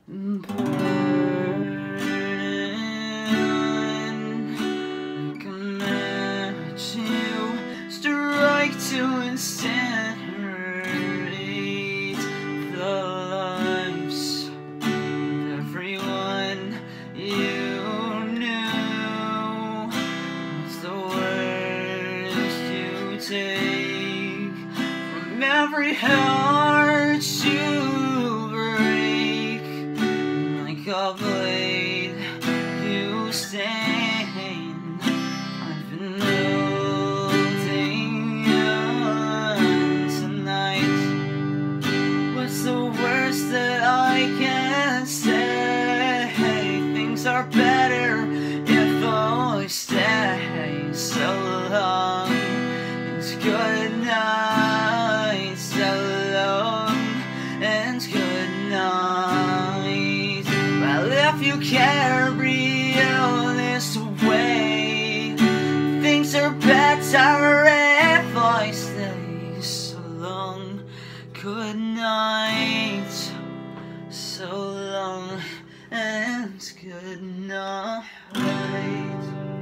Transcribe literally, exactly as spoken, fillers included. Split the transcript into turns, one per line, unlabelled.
like a match you strike to incinerate the lives of everyone you knew. What's the worst you take from every heart you break? Like a blade you stain, I've been holding on tonight. What's the worst that I can say? Things are better if I stay. So long, it's good night. So long, and good night. Well, if you carry on this way, things are better if I stay. So long, good night. So long, and good night.